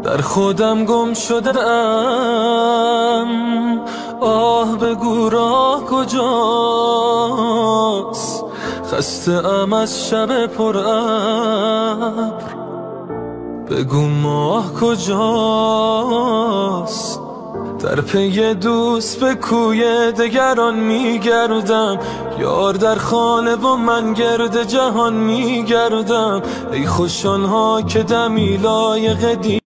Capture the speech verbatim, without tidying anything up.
در خودم گم شدم. آه بگو راه کجاست، خسته ام از شب پر ابر. بگو ماه کجاست، در پی دوست به کوی دگران میگردم. یار در خانه و من گرد جهان میگردم. ای خوش آنها که دمی لایق دی